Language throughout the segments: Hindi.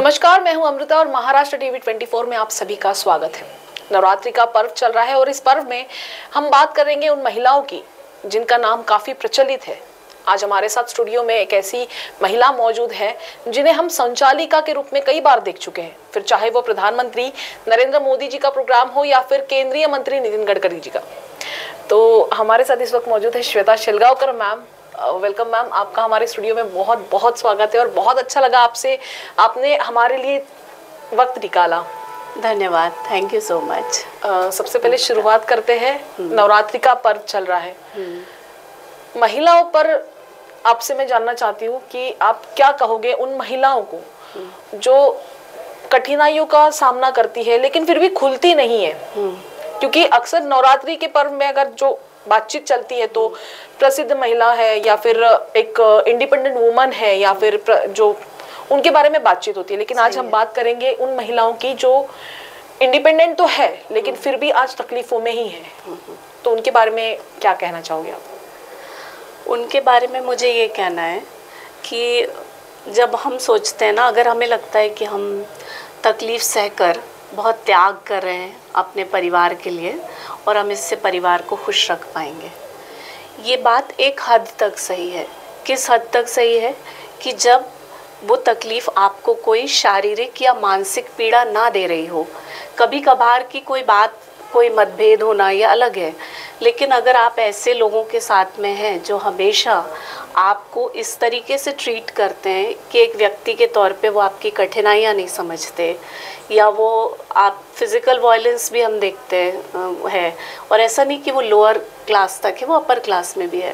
नमस्कार, मैं हूं अमृता और महाराष्ट्र टीवी 24 में आप सभी का स्वागत है। नवरात्रि का पर्व चल रहा है और इस पर्व में हम बात करेंगे उन महिलाओं की जिनका नाम काफी प्रचलित है। आज हमारे साथ स्टूडियो में एक ऐसी महिला मौजूद है जिन्हें हम संचालिका के रूप में कई बार देख चुके हैं, फिर चाहे वो प्रधानमंत्री नरेंद्र मोदी जी का प्रोग्राम हो या फिर केंद्रीय मंत्री नितिन गडकरी जी का। तो हमारे साथ इस वक्त मौजूद है Shweta Shilgaonkar ma'am. Welcome ma'am, आपका हमारे स्टूडियो में बहुत बहुत स्वागत है और बहुत अच्छा लगा आपने हमारे लिए वक्त निकाला। धन्यवाद, थैंक यू सो मच। सबसे पहले शुरुआत करते हैं, नवरात्रि का पर्व चल रहा है। महिलाओं पर आपसे मैं जानना चाहती हूँ कि आप क्या कहोगे उन महिलाओं को जो कठिनाइयों का सामना करती है लेकिन फिर भी खुलती नहीं है, क्योंकि अक्सर नवरात्रि के पर्व में अगर जो बातचीत चलती है तो प्रसिद्ध महिला है या फिर एक इंडिपेंडेंट वुमन है या फिर जो उनके बारे में बातचीत होती है, लेकिन आज हम बात करेंगे उन महिलाओं की जो इंडिपेंडेंट तो है लेकिन फिर भी आज तकलीफों में ही है। तो उनके बारे में क्या कहना चाहोगे आप? उनके बारे में मुझे ये कहना है कि जब हम सोचते हैं ना, अगर हमें लगता है कि हम तकलीफ़ सहकर बहुत त्याग कर रहे हैं अपने परिवार के लिए और हम इससे परिवार को खुश रख पाएंगे, ये बात एक हद तक सही है। किस हद तक सही है कि जब वो तकलीफ़ आपको कोई शारीरिक या मानसिक पीड़ा ना दे रही हो। कभी कभार की कोई बात, कोई मतभेद होना ये अलग है, लेकिन अगर आप ऐसे लोगों के साथ में हैं जो हमेशा आपको इस तरीके से ट्रीट करते हैं कि एक व्यक्ति के तौर पे वो आपकी कठिनाइयाँ नहीं समझते, या वो आप फिज़िकल वायलेंस भी हम देखते हैं और ऐसा नहीं कि वो लोअर क्लास तक है, वो अपर क्लास में भी है।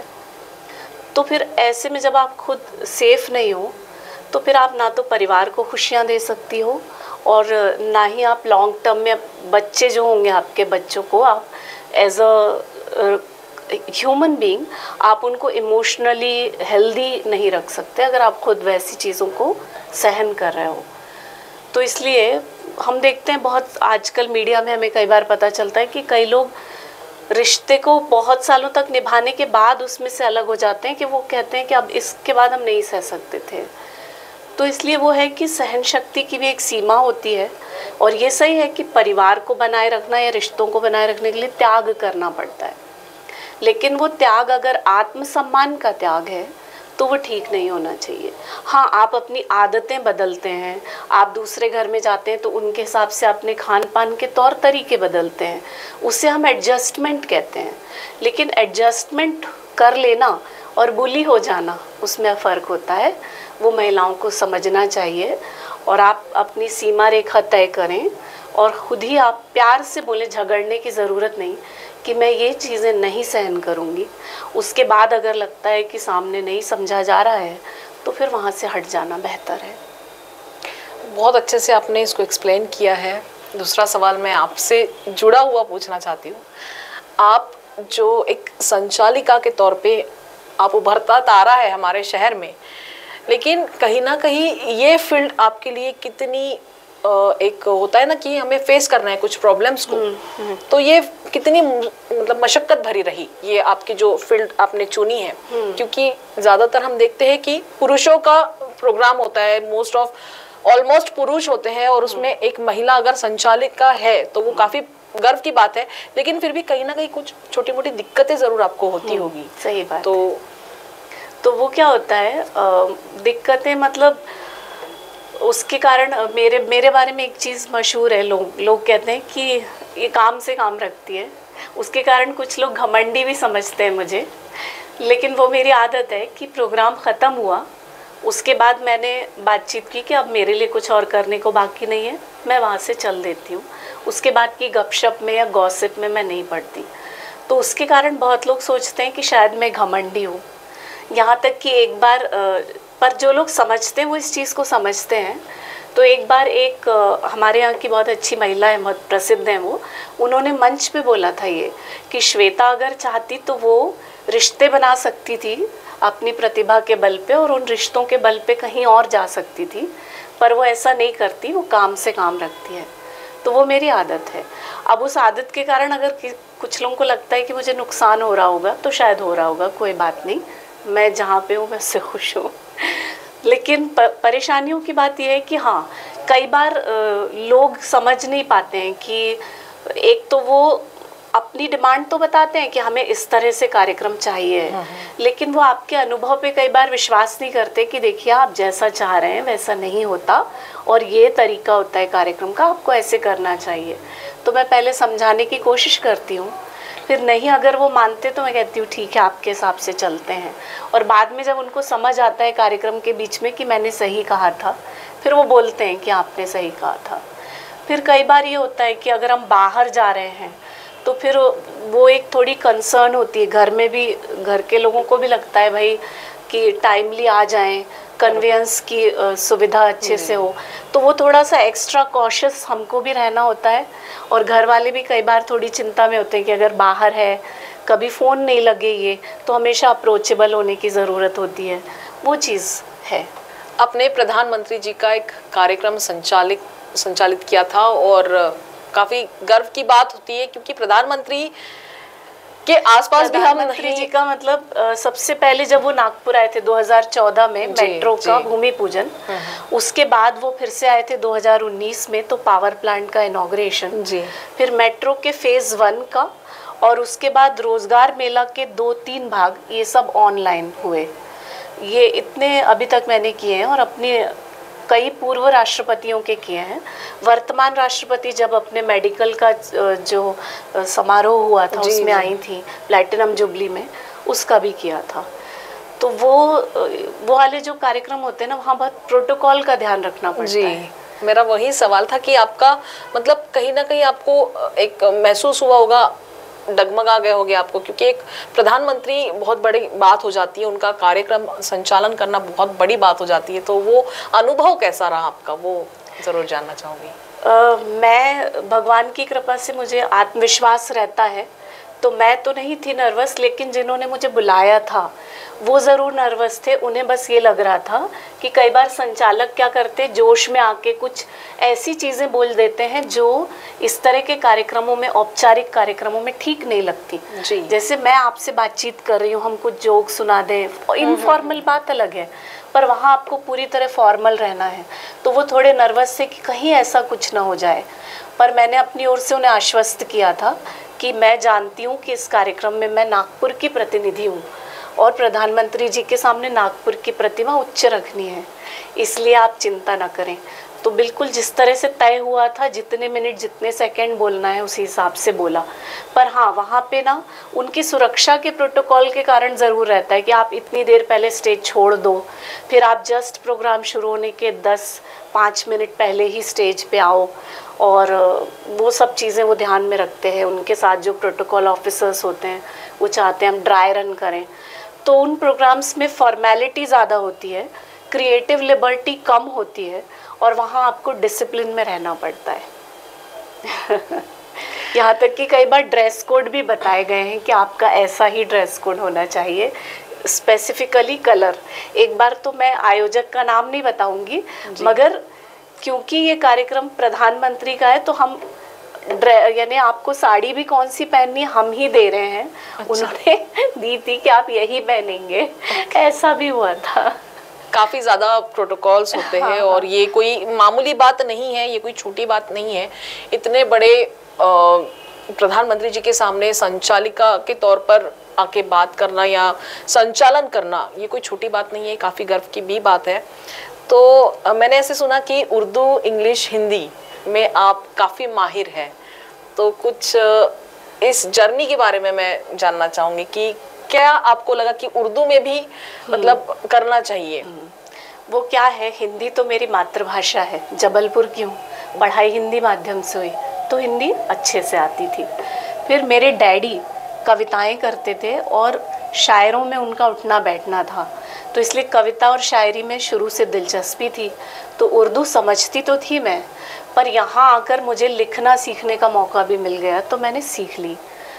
तो फिर ऐसे में जब आप खुद सेफ़ नहीं हो तो फिर आप ना तो परिवार को खुशियाँ दे सकती हो और ना ही आप लॉन्ग टर्म में बच्चे जो होंगे, आपके बच्चों को आप एज अ ह्यूमन बीइंग आप उनको इमोशनली हेल्दी नहीं रख सकते अगर आप खुद वैसी चीज़ों को सहन कर रहे हो। तो इसलिए हम देखते हैं बहुत आजकल मीडिया में हमें कई बार पता चलता है कि कई लोग रिश्ते को बहुत सालों तक निभाने के बाद उसमें से अलग हो जाते हैं कि वो कहते हैं कि अब इसके बाद हम नहीं सह सकते थे। तो इसलिए वो है कि सहन शक्ति की भी एक सीमा होती है और ये सही है कि परिवार को बनाए रखना या रिश्तों को बनाए रखने के लिए त्याग करना पड़ता है, लेकिन वो त्याग अगर आत्मसम्मान का त्याग है तो वो ठीक नहीं होना चाहिए। हाँ, आप अपनी आदतें बदलते हैं, आप दूसरे घर में जाते हैं तो उनके हिसाब से अपने खान पान के तौर तरीके बदलते हैं, उससे हम एडजस्टमेंट कहते हैं। लेकिन एडजस्टमेंट कर लेना और बुली हो जाना, उसमें फ़र्क होता है। वो महिलाओं को समझना चाहिए और आप अपनी सीमा रेखा तय करें और ख़ुद ही आप प्यार से बोलें। झगड़ने की ज़रूरत नहीं कि मैं ये चीज़ें नहीं सहन करूँगी। उसके बाद अगर लगता है कि सामने नहीं समझा जा रहा है तो फिर वहाँ से हट जाना बेहतर है। बहुत अच्छे से आपने इसको एक्सप्लेन किया है। दूसरा सवाल मैं आपसे जुड़ा हुआ पूछना चाहती हूँ। आप जो एक संचालिका के तौर पे आप उभरता तारा है हमारे शहर में, लेकिन कहीं ना कहीं ये फील्ड आपके लिए कितनी एक होता है ना कि हमें फेस करना है कुछ प्रॉब्लम्स को, तो ये कितनी मतलब मशक्कत भरी रही ये आपकी जो फील्ड आपने चुनी है? क्योंकि ज़्यादातर हम देखते हैं कि पुरुषों का प्रोग्राम होता है, ऑलमोस्ट पुरुष होते हैं और उसमें एक महिला अगर संचालिका है तो वो काफ़ी गर्व की बात है, लेकिन फिर भी कहीं ना कहीं कुछ छोटी मोटी दिक्कतें ज़रूर आपको होती होगी। सही बात। तो वो क्या होता है, दिक्कतें मतलब उसके कारण मेरे बारे में एक चीज़ मशहूर है, लोग कहते हैं कि ये काम से काम रखती है। उसके कारण कुछ लोग घमंडी भी समझते हैं मुझे, लेकिन वो मेरी आदत है कि प्रोग्राम ख़त्म हुआ उसके बाद मैंने बातचीत की कि अब मेरे लिए कुछ और करने को बाकी नहीं है, मैं वहाँ से चल देती हूँ। उसके बाद की गपशप में या गॉसिप में मैं नहीं पड़ती। तो उसके कारण बहुत लोग सोचते हैं कि शायद मैं घमंडी हूँ। यहाँ तक कि एक बार पर जो लोग समझते हैं वो इस चीज़ को समझते हैं। तो एक बार एक हमारे यहाँ की बहुत अच्छी महिला है, बहुत प्रसिद्ध हैं वो, उन्होंने मंच पे बोला था ये कि श्वेता अगर चाहती तो वो रिश्ते बना सकती थी अपनी प्रतिभा के बल पे और उन रिश्तों के बल पे कहीं और जा सकती थी, पर वो ऐसा नहीं करती, वो काम से काम रखती है। तो वो मेरी आदत है। अब उस आदत के कारण अगर कुछ लोगों को लगता है कि मुझे नुकसान हो रहा होगा तो शायद हो रहा होगा, कोई बात नहीं, मैं जहाँ पे हूँ मैं उससे खुश हूँ। लेकिन परेशानियों की बात यह है कि हाँ, कई बार लोग समझ नहीं पाते हैं कि एक तो वो अपनी डिमांड तो बताते हैं कि हमें इस तरह से कार्यक्रम चाहिए, लेकिन वो आपके अनुभव पे कई बार विश्वास नहीं करते कि देखिए आप जैसा चाह रहे हैं वैसा नहीं होता और ये तरीका होता है कार्यक्रम का, आपको ऐसे करना चाहिए। तो मैं पहले समझाने की कोशिश करती हूँ, फिर नहीं अगर वो मानते तो मैं कहती हूँ ठीक है आपके हिसाब से चलते हैं। और बाद में जब उनको समझ आता है कार्यक्रम के बीच में कि मैंने सही कहा था, फिर वो बोलते हैं कि आपने सही कहा था। फिर कई बार ये होता है कि अगर हम बाहर जा रहे हैं तो फिर वो एक थोड़ी कंसर्न होती है, घर में भी, घर के लोगों को भी लगता है भाई कि टाइमली आ जाएं, कन्वेंस की सुविधा अच्छे से हो, तो वो थोड़ा सा एक्स्ट्रा कॉशियस हमको भी रहना होता है। और घर वाले भी कई बार थोड़ी चिंता में होते हैं कि अगर बाहर है, कभी फ़ोन नहीं लगे ये, तो हमेशा अप्रोचेबल होने की ज़रूरत होती है, वो चीज़ है। अपने प्रधानमंत्री जी का एक कार्यक्रम संचालित किया था और काफ़ी गर्व की बात होती है क्योंकि प्रधानमंत्री के आसपास भी हम प्रधानमंत्री जी का मतलब सबसे पहले जब वो नागपुर आए थे 2014 में मेट्रो का भूमि पूजन, उसके बाद वो फिर से आए थे 2019 में, तो पावर प्लांट का इनॉग्रेशन, फिर मेट्रो के फेज़ 1 का, और उसके बाद रोजगार मेला के 2-3 भाग, ये सब ऑनलाइन हुए। ये इतने अभी तक मैंने किए हैं और अपने कई पूर्व राष्ट्रपतियों के किए हैं। वर्तमान राष्ट्रपति जब अपने मेडिकल का जो समारोह हुआ था उसमें आई थी प्लैटिनम जुबली में, उसका भी किया था। तो वो वाले जो कार्यक्रम होते हैं ना, वहाँ बहुत प्रोटोकॉल का ध्यान रखना पड़ता है। मेरा वही सवाल था कि आपका मतलब कहीं ना कहीं आपको एक महसूस हुआ होगा, डगमगा गए होंगे आपको, क्योंकि एक प्रधानमंत्री बहुत बड़ी बात हो जाती है, उनका कार्यक्रम संचालन करना बहुत बड़ी बात हो जाती है। तो वो अनुभव कैसा रहा आपका, वो ज़रूर जानना चाहूँगी। मैं भगवान की कृपा से मुझे आत्मविश्वास रहता है, तो मैं तो नहीं थी नर्वस, लेकिन जिन्होंने मुझे बुलाया था वो ज़रूर नर्वस थे। उन्हें बस ये लग रहा था कि कई बार संचालक क्या करते, जोश में आके कुछ ऐसी चीज़ें बोल देते हैं जो इस तरह के कार्यक्रमों में, औपचारिक कार्यक्रमों में ठीक नहीं लगती। जैसे मैं आपसे बातचीत कर रही हूँ, हम कुछ जोक सुना दें, इनफॉर्मल बात अलग है, पर वहाँ आपको पूरी तरह फॉर्मल रहना है। तो वो थोड़े नर्वस थे कि कहीं ऐसा कुछ ना हो जाए, पर मैंने अपनी ओर से उन्हें आश्वस्त किया था कि मैं जानती हूँ कि इस कार्यक्रम में मैं नागपुर की प्रतिनिधि हूँ और प्रधानमंत्री जी के सामने नागपुर की प्रतिमा उच्च रखनी है, इसलिए आप चिंता ना करें। तो बिल्कुल जिस तरह से तय हुआ था, जितने मिनट जितने सेकंड बोलना है उसी हिसाब से बोला। पर हाँ, वहाँ पे ना उनकी सुरक्षा के प्रोटोकॉल के कारण ज़रूर रहता है कि आप इतनी देर पहले स्टेज छोड़ दो, फिर आप जस्ट प्रोग्राम शुरू होने के 10-5 मिनट पहले ही स्टेज पे आओ, और वो सब चीज़ें वो ध्यान में रखते हैं। उनके साथ जो प्रोटोकॉल ऑफिसर्स होते हैं वो चाहते हैं हम ड्राई रन करें। तो उन प्रोग्राम्स में फॉर्मेलिटी ज़्यादा होती है, क्रिएटिव लिबर्टी कम होती है, और वहाँ आपको डिसिप्लिन में रहना पड़ता है। यहाँ तक कि कई बार ड्रेस कोड भी बताए गए हैं कि आपका ऐसा ही ड्रेस कोड होना चाहिए, स्पेसिफिकली कलर। एक बार तो मैं आयोजक का नाम नहीं बताऊंगी, मगर क्योंकि ये कार्यक्रम प्रधानमंत्री का है तो हम यानी आपको साड़ी भी कौन सी पहननी हम ही दे रहे हैं। अच्छा। उन्होंने दी थी कि आप यही पहनेंगे, ऐसा भी हुआ था। काफ़ी ज़्यादा प्रोटोकॉल्स होते हैं। और ये कोई मामूली बात नहीं है, ये कोई छोटी बात नहीं है। इतने बड़े प्रधानमंत्री जी के सामने संचालिका के तौर पर आके बात करना या संचालन करना, ये कोई छोटी बात नहीं है, काफ़ी गर्व की भी बात है। तो मैंने ऐसे सुना कि उर्दू, इंग्लिश, हिंदी में आप काफ़ी माहिर हैं, तो कुछ इस जर्नी के बारे में मैं जानना चाहूँगी कि क्या आपको लगा कि उर्दू में भी मतलब करना चाहिए? वो क्या है, हिंदी तो मेरी मातृभाषा है, जबलपुर की हूँ, पढ़ाई हिंदी माध्यम से हुई, तो हिंदी अच्छे से आती थी। फिर मेरे डैडी कविताएं करते थे और शायरों में उनका उठना बैठना था, तो इसलिए कविता और शायरी में शुरू से दिलचस्पी थी। तो उर्दू समझती तो थी मैं, पर यहाँ आकर मुझे लिखना सीखने का मौका भी मिल गया, तो मैंने सीख ली।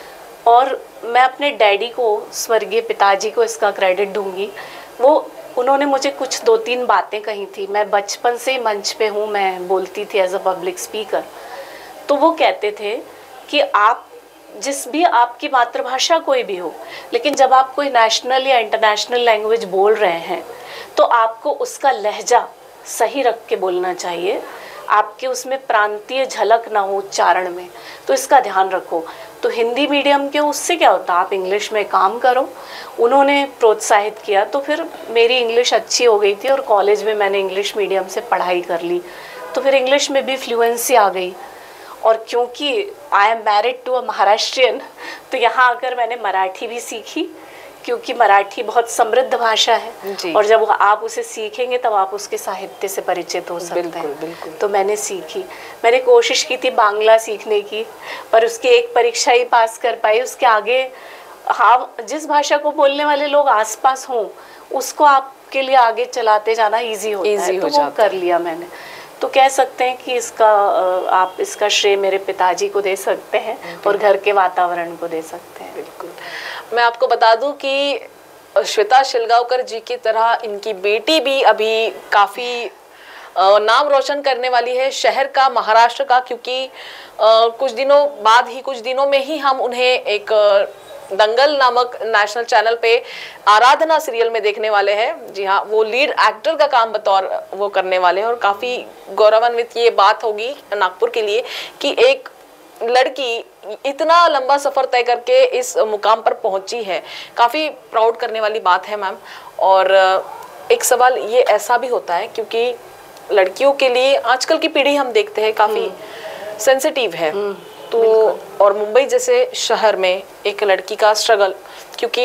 और मैं अपने डैडी को, स्वर्गीय पिताजी को इसका क्रेडिट दूंगी। उन्होंने मुझे कुछ 2-3 बातें कही थी। मैं बचपन से ही मंच पे हूँ, मैं बोलती थी एज अ पब्लिक स्पीकर। तो वो कहते थे कि आप जिस भी आपकी मातृभाषा कोई भी हो, लेकिन जब आप कोई नेशनल या इंटरनेशनल लैंग्वेज बोल रहे हैं तो आपको उसका लहजा सही रख के बोलना चाहिए, आपके उसमें प्रांतीय झलक ना हो उच्चारण में, तो इसका ध्यान रखो। तो हिंदी मीडियम के उससे क्या होता, आप इंग्लिश में काम करो। उन्होंने प्रोत्साहित किया तो फिर मेरी इंग्लिश अच्छी हो गई थी और कॉलेज में मैंने इंग्लिश मीडियम से पढ़ाई कर ली, तो फिर इंग्लिश में भी फ्लुएंसी आ गई। और क्योंकि I am married to a Maharashtrian, तो यहाँ आकर मैंने मराठी भी सीखी, क्योंकि मराठी बहुत समृद्ध भाषा है और जब आप उसे सीखेंगे तब आप उसके साहित्य से परिचित हो सकते हैं। बिल्कुल। तो मैंने सीखी। मैंने कोशिश की थी बांग्ला सीखने की, पर उसकी एक परीक्षा ही पास कर पाई। उसके आगे हाँ, जिस भाषा को बोलने वाले लोग आसपास हों उसको आपके लिए आगे चलाते जाना इजी होता है, तो वो कर लिया मैंने। तो कह सकते हैं कि इसका आप इसका श्रेय मेरे पिताजी को दे सकते हैं और घर के वातावरण को दे सकते हैं। बिल्कुल। मैं आपको बता दूं कि श्वेता शिलगांवकर जी की तरह इनकी बेटी भी अभी काफ़ी नाम रोशन करने वाली है शहर का, महाराष्ट्र का, क्योंकि कुछ दिनों में ही हम उन्हें एक दंगल नामक नेशनल चैनल पे आराधना सीरियल में देखने वाले हैं। जी हाँ, वो लीड एक्टर का काम बतौर वो करने वाले हैं और काफ़ी गौरवान्वित ये बात होगी नागपुर के लिए कि एक लड़की इतना लंबा सफ़र तय करके इस मुकाम पर पहुंची है। काफ़ी प्राउड करने वाली बात है मैम। और एक सवाल ये ऐसा भी होता है क्योंकि लड़कियों के लिए आजकल की पीढ़ी हम देखते हैं काफ़ी सेंसिटिव है, तो और मुंबई जैसे शहर में एक लड़की का स्ट्रगल, क्योंकि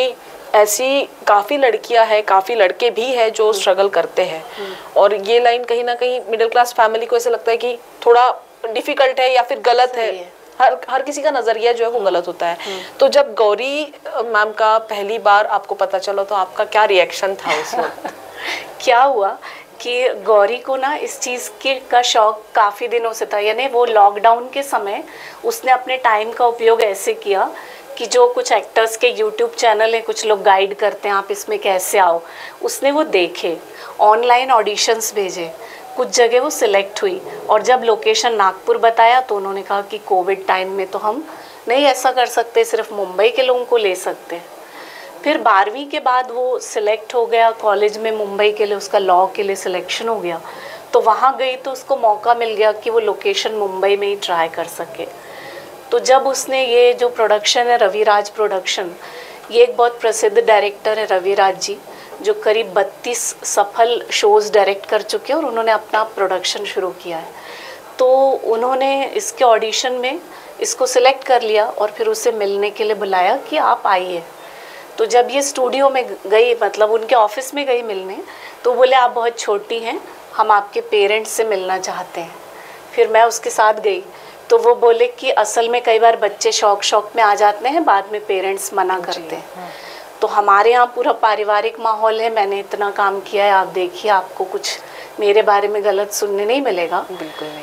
ऐसी काफ़ी लड़कियां हैं, काफ़ी लड़के भी हैं जो स्ट्रगल करते हैं, और ये लाइन कहीं ना कहीं मिडिल क्लास फैमिली को ऐसा लगता है कि थोड़ा डिफ़िकल्ट है या फिर गलत है। हर किसी का नज़रिया जो है वो गलत होता है। तो जब गौरी मैम का पहली बार आपको पता चला तो आपका क्या रिएक्शन था उस वक्त? क्या हुआ कि गौरी को ना इस चीज़ का शौक काफ़ी दिनों से था। यानी वो लॉकडाउन के समय उसने अपने टाइम का उपयोग ऐसे किया कि जो कुछ एक्टर्स के यूट्यूब चैनल हैं, कुछ लोग गाइड करते हैं आप इसमें कैसे आओ, उसने वो देखे, ऑनलाइन ऑडिशंस भेजे, कुछ जगह वो सिलेक्ट हुई, और जब लोकेशन नागपुर बताया तो उन्होंने कहा कि कोविड टाइम में तो हम नहीं ऐसा कर सकते, सिर्फ मुंबई के लोगों को ले सकते हैं। फिर 12वीं के बाद वो सिलेक्ट हो गया कॉलेज में मुंबई के लिए, उसका लॉ के लिए सिलेक्शन हो गया, तो वहाँ गई तो उसको मौका मिल गया कि वो लोकेशन मुंबई में ही ट्राई कर सके। तो जब उसने ये जो प्रोडक्शन है रविराज प्रोडक्शन, ये एक बहुत प्रसिद्ध डायरेक्टर है रविराज जी, जो करीब 32 सफल शोज़ डायरेक्ट कर चुके हैं और उन्होंने अपना प्रोडक्शन शुरू किया है। तो उन्होंने इसके ऑडिशन में इसको सिलेक्ट कर लिया और फिर उसे मिलने के लिए बुलाया कि आप आइए। तो जब ये स्टूडियो में गई, मतलब उनके ऑफिस में गई मिलने, तो बोले आप बहुत छोटी हैं, हम आपके पेरेंट्स से मिलना चाहते हैं। फिर मैं उसके साथ गई तो वो बोले कि असल में कई बार बच्चे शौक में आ जाते हैं, बाद में पेरेंट्स मना करते हैं। तो हमारे यहाँ पूरा पारिवारिक माहौल है, मैंने इतना काम किया है, आप देखिए आपको कुछ मेरे बारे में गलत सुनने नहीं मिलेगा। बिल्कुल नहीं।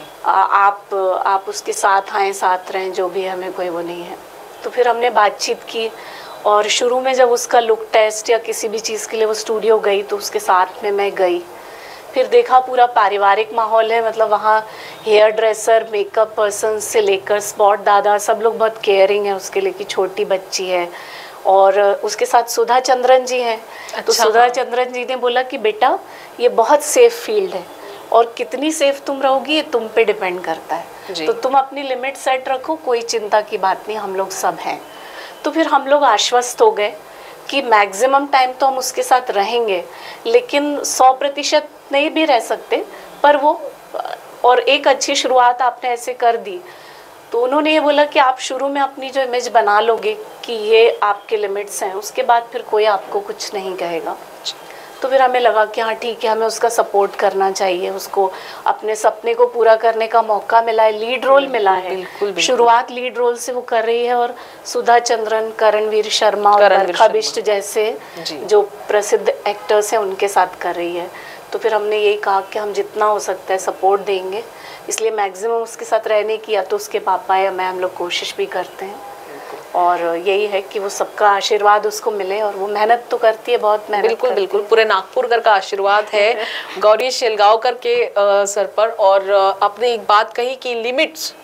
आप उसके साथ आएँ, साथ रहें, जो भी, हमें कोई वो नहीं है। तो फिर हमने बातचीत की, और शुरू में जब उसका लुक टेस्ट या किसी भी चीज़ के लिए वो स्टूडियो गई तो उसके साथ में मैं गई, फिर देखा पूरा पारिवारिक माहौल है, मतलब वहाँ हेयर ड्रेसर, मेकअप पर्सन से लेकर स्पॉट दादा, सब लोग बहुत केयरिंग है उसके लिए कि छोटी बच्ची है। और उसके साथ सुधा चंद्रन जी हैं। अच्छा। तो सुधा चंद्रन जी ने बोला कि बेटा ये बहुत सेफ़ फील्ड है और कितनी सेफ़ तुम रहोगी ये तुम पे डिपेंड करता है, तो तुम अपनी लिमिट सेट रखो, कोई चिंता की बात नहीं, हम लोग सब हैं। तो फिर हम लोग आश्वस्त हो गए कि मैक्सिमम टाइम तो हम उसके साथ रहेंगे, लेकिन 100% नहीं भी रह सकते, पर वो, और एक अच्छी शुरुआत आपने ऐसे कर दी। तो उन्होंने ये बोला कि आप शुरू में अपनी जो इमेज बना लोगे कि ये आपके लिमिट्स हैं, उसके बाद फिर कोई आपको कुछ नहीं कहेगा। तो फिर हमें लगा कि हाँ ठीक है, हमें उसका सपोर्ट करना चाहिए, उसको अपने सपने को पूरा करने का मौका मिला है, लीड रोल मिला है। बिल्कुल। शुरुआत लीड रोल से वो कर रही है, और सुधा चंद्रन, करणवीर शर्मा और बरखा बिष्ट जैसे जो प्रसिद्ध एक्टर्स हैं उनके साथ कर रही है। तो फिर हमने यही कहा कि हम जितना हो सकता है सपोर्ट देंगे, इसलिए मैक्सिमम उसके साथ रहने की या तो उसके पापा या मैं, हम लोग कोशिश भी करते हैं, और यही है कि वो सबका आशीर्वाद उसको मिले, और वो मेहनत तो करती है, बहुत मेहनत। बिल्कुल बिल्कुल, पूरे नागपुर का आशीर्वाद है गौरी शिलगांवकर के सर पर। और आपने एक बात कही कि लिमिट्स,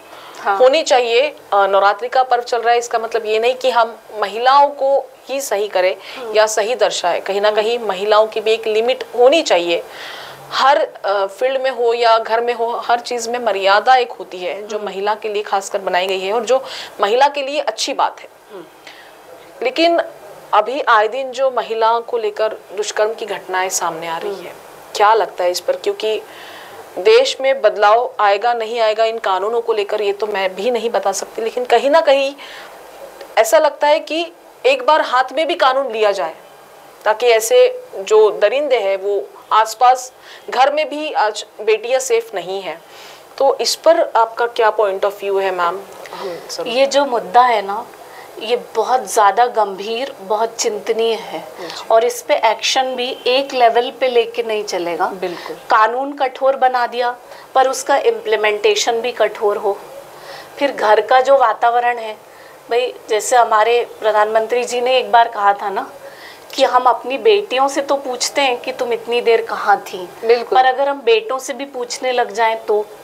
होनी चाहिए। नवरात्रि का पर्व चल रहा है, इसका मतलब ये नहीं कि हम महिलाओं को ही सही करें या सही दर्शाए। कहीं ना कहीं महिलाओं की भी एक लिमिट होनी चाहिए। हर फील्ड में हो या घर में हो, हर चीज़ में मर्यादा एक होती है जो महिला के लिए खासकर बनाई गई है और जो महिला के लिए अच्छी बात है। लेकिन अभी आए दिन जो महिलाओं को लेकर दुष्कर्म की घटनाएं सामने आ रही है, क्या लगता है इस पर? क्योंकि देश में बदलाव आएगा नहीं आएगा इन कानूनों को लेकर ये तो मैं भी नहीं बता सकती, लेकिन कहीं ना कहीं ऐसा लगता है कि एक बार हाथ में भी कानून लिया जाए ताकि ऐसे जो दरिंदे हैं वो आसपास घर में भी, आज बेटियां सेफ नहीं है। तो इस पर आपका क्या पॉइंट ऑफ व्यू है मैम? ये जो मुद्दा है ना, ये बहुत ज़्यादा गंभीर, बहुत चिंतनीय है और इस पे एक्शन भी एक लेवल पे लेके नहीं चलेगा। बिल्कुल, कानून कठोर बना दिया पर उसका इम्प्लीमेंटेशन भी कठोर हो। फिर घर का जो वातावरण है भाई, जैसे हमारे प्रधानमंत्री जी ने एक बार कहा था ना कि हम अपनी बेटियों से तो पूछते हैं कि तुम इतनी देर कहाँ थी, पर अगर हम बेटों से भी पूछने लग जाएं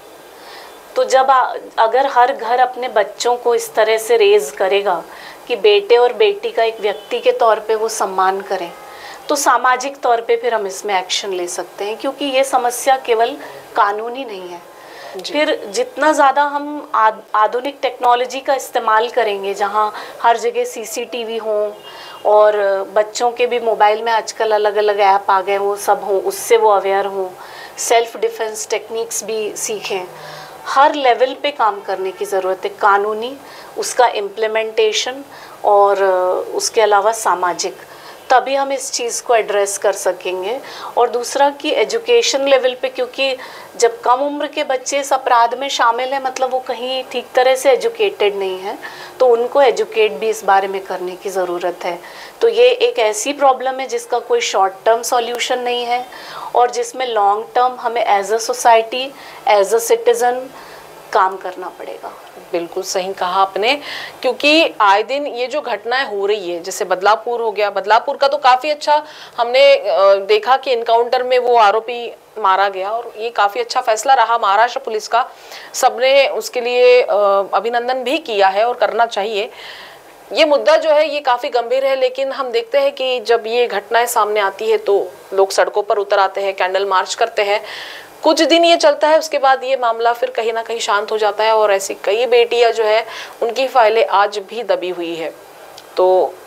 तो जब अगर हर घर अपने बच्चों को इस तरह से रेज करेगा कि बेटे और बेटी का एक व्यक्ति के तौर पे वो सम्मान करें, तो सामाजिक तौर पे फिर हम इसमें एक्शन ले सकते हैं। क्योंकि ये समस्या केवल कानूनी नहीं है। फिर जितना ज़्यादा हम आधुनिक टेक्नोलॉजी का इस्तेमाल करेंगे, जहाँ हर जगह सीसीटीवी हों और बच्चों के भी मोबाइल में आजकल अलग अलग ऐप आ गए, वो सब हों, उससे वो अवेयर हों, सेल्फ डिफेंस टेक्निक्स भी सीखें। हर लेवल पे काम करने की ज़रूरत है, कानूनी, उसका इम्प्लीमेंटेशन और उसके अलावा सामाजिक, तभी हम इस चीज़ को एड्रेस कर सकेंगे। और दूसरा कि एजुकेशन लेवल पे, क्योंकि जब कम उम्र के बच्चे इस अपराध में शामिल हैं, मतलब वो कहीं ठीक तरह से एजुकेटेड नहीं है, तो उनको एजुकेट भी इस बारे में करने की ज़रूरत है। तो ये एक ऐसी प्रॉब्लम है जिसका कोई शॉर्ट टर्म सॉल्यूशन नहीं है और जिसमें लॉन्ग टर्म हमें as a society, as a citizen काम करना पड़ेगा। बिल्कुल सही कहा आपने, क्योंकि आए दिन ये जो घटनाएं हो रही है, जैसे बदलापुर हो गया, बदलापुर का तो काफ़ी अच्छा हमने देखा कि इनकाउंटर में वो आरोपी मारा गया और ये काफ़ी अच्छा फैसला रहा महाराष्ट्र पुलिस का। सबने उसके लिए अभिनंदन भी किया है और करना चाहिए। ये मुद्दा जो है ये काफ़ी गंभीर है, लेकिन हम देखते हैं कि जब ये घटनाएं सामने आती है तो लोग सड़कों पर उतर आते हैं, कैंडल मार्च करते हैं। कुछ दिन ये चलता है, उसके बाद ये मामला फिर कहीं ना कहीं शांत हो जाता है और ऐसी कई बेटियां जो है उनकी फाइलें आज भी दबी हुई है। तो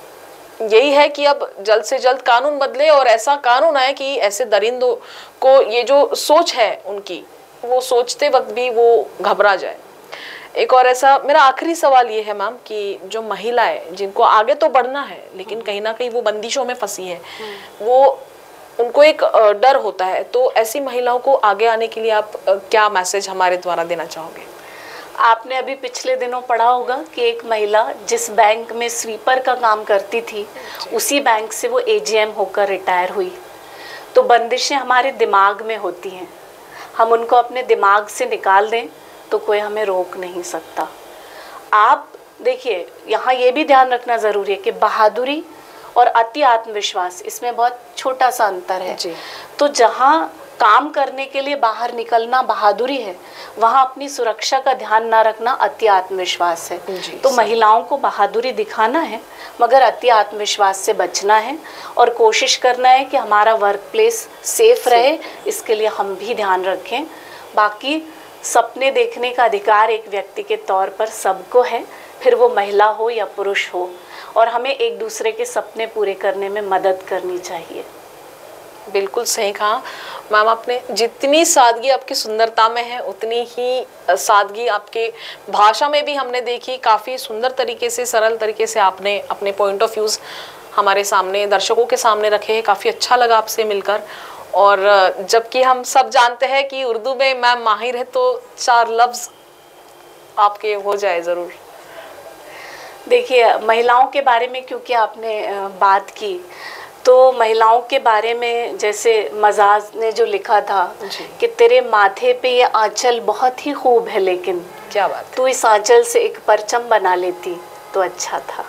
यही है कि अब जल्द से जल्द कानून बदले और ऐसा कानून आए कि ऐसे दरिंदों को ये जो सोच है उनकी, वो सोचते वक्त भी वो घबरा जाए। एक और ऐसा मेरा आखिरी सवाल ये है मैम कि जो महिलाएं जिनको आगे तो बढ़ना है लेकिन कहीं ना कहीं वो बंदिशों में फंसी है, वो उनको एक डर होता है, तो ऐसी महिलाओं को आगे आने के लिए आप क्या मैसेज हमारे द्वारा देना चाहोगे? आपने अभी पिछले दिनों पढ़ा होगा कि एक महिला जिस बैंक में स्वीपर का काम करती थी, उसी बैंक से वो एजीएम होकर रिटायर हुई। तो बंदिशें हमारे दिमाग में होती हैं, हम उनको अपने दिमाग से निकाल दें तो कोई हमें रोक नहीं सकता। आप देखिए, यहाँ ये भी ध्यान रखना ज़रूरी है कि बहादुरी और अति आत्मविश्वास, इसमें बहुत छोटा सा अंतर है जी। तो जहाँ काम करने के लिए बाहर निकलना बहादुरी है, वहाँ अपनी सुरक्षा का ध्यान ना रखना अति आत्मविश्वास है। तो महिलाओं को बहादुरी दिखाना है मगर अति आत्मविश्वास से बचना है और कोशिश करना है कि हमारा वर्क प्लेस सेफ रहे, इसके लिए हम भी ध्यान रखें। बाकी सपने देखने का अधिकार एक व्यक्ति के तौर पर सबको है, फिर वो महिला हो या पुरुष हो, और हमें एक दूसरे के सपने पूरे करने में मदद करनी चाहिए। बिल्कुल सही कहा मैम आपने। जितनी सादगी आपकी सुंदरता में है उतनी ही सादगी आपके भाषा में भी हमने देखी। काफ़ी सुंदर तरीके से, सरल तरीके से आपने अपने पॉइंट ऑफ व्यूज़ हमारे सामने, दर्शकों के सामने रखे हैं। काफ़ी अच्छा लगा आपसे मिलकर। और जबकि हम सब जानते हैं कि उर्दू में मैम माहिर है, तो 4 लफ्ज़ आपके हो जाए ज़रूर। देखिए, महिलाओं के बारे में क्योंकि आपने बात की, तो महिलाओं के बारे में जैसे मजाज ने जो लिखा था कि तेरे माथे पे ये आंचल बहुत ही खूब है, लेकिन क्या बात, तू इस आंचल से एक परचम बना लेती तो अच्छा था।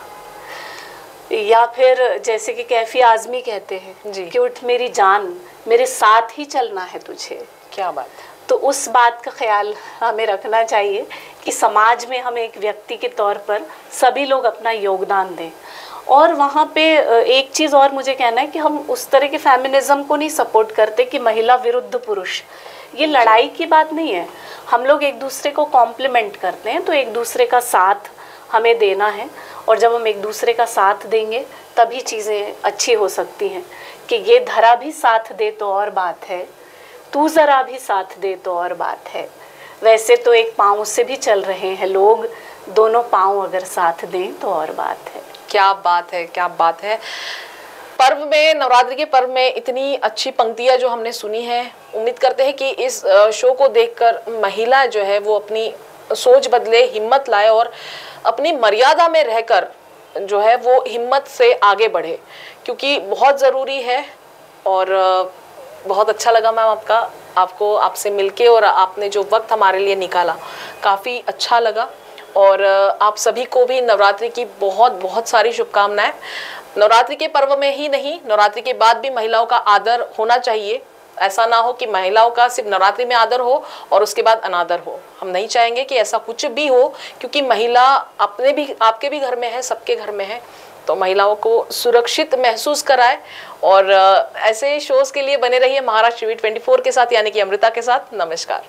या फिर जैसे कि कैफी आज़मी कहते हैं कि उठ मेरी जान, मेरे साथ ही चलना है तुझे। क्या बात। तो उस बात का ख्याल हमें रखना चाहिए कि समाज में हम एक व्यक्ति के तौर पर सभी लोग अपना योगदान दें। और वहाँ पे एक चीज़ और मुझे कहना है कि हम उस तरह के फेमिनिज्म को नहीं सपोर्ट करते कि महिला विरुद्ध पुरुष, ये लड़ाई की बात नहीं है। हम लोग एक दूसरे को कॉम्प्लीमेंट करते हैं, तो एक दूसरे का साथ हमें देना है, और जब हम एक दूसरे का साथ देंगे तभी चीज़ें अच्छी हो सकती हैं। कि ये धरा भी साथ दे तो और बात है, तू ज़रा भी साथ दे तो और बात है। वैसे तो एक पाँव से भी चल रहे हैं लोग, दोनों पाँव अगर साथ दें तो और बात है। क्या बात है, क्या बात है। पर्व में, नवरात्रि के पर्व में इतनी अच्छी पंक्तियां जो हमने सुनी है, उम्मीद करते हैं कि इस शो को देखकर महिला जो है वो अपनी सोच बदले, हिम्मत लाए और अपनी मर्यादा में रहकर जो है वो हिम्मत से आगे बढ़े, क्योंकि बहुत ज़रूरी है। और बहुत अच्छा लगा मैम आपको आपसे मिलके, और आपने जो वक्त हमारे लिए निकाला काफ़ी अच्छा लगा। और आप सभी को भी नवरात्रि की बहुत बहुत सारी शुभकामनाएं। नवरात्रि के पर्व में ही नहीं, नवरात्रि के बाद भी महिलाओं का आदर होना चाहिए। ऐसा ना हो कि महिलाओं का सिर्फ नवरात्रि में आदर हो और उसके बाद अनादर हो। हम नहीं चाहेंगे कि ऐसा कुछ भी हो, क्योंकि महिला अपने भी, आपके भी घर में है, सबके घर में है। तो महिलाओं को सुरक्षित महसूस कराए। और ऐसे शोज के लिए बने रहिए महाराष्ट्र टीवी 24 के साथ, यानी कि अमृता के साथ। नमस्कार।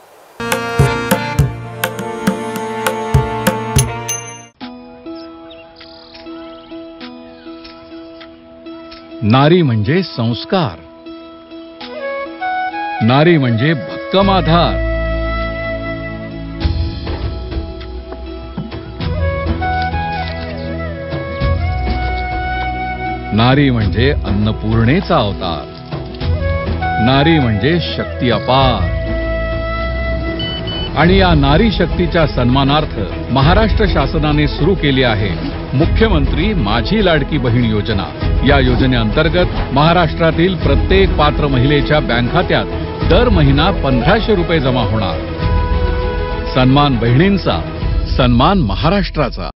नारी म्हणजे संस्कार, नारी म्हणजे भक्कम आधार, नारी म्हणजे अन्नपूर्णेचा अवतार, नारी म्हणजे शक्ती अपार। आणि या नारी शक्तीच्या सन्मानार्थ महाराष्ट्र शासनाने सुरू केली आहे मुख्यमंत्री माझी लाडकी बहीण योजना। या योजनेअंतर्गत महाराष्ट्रातील प्रत्येक पात्र महिलेच्या बँक खात्यात दर महिना 1500 रुपये जमा होणार। सन्मान बहिणींचा, सन्मान महाराष्ट्राचा।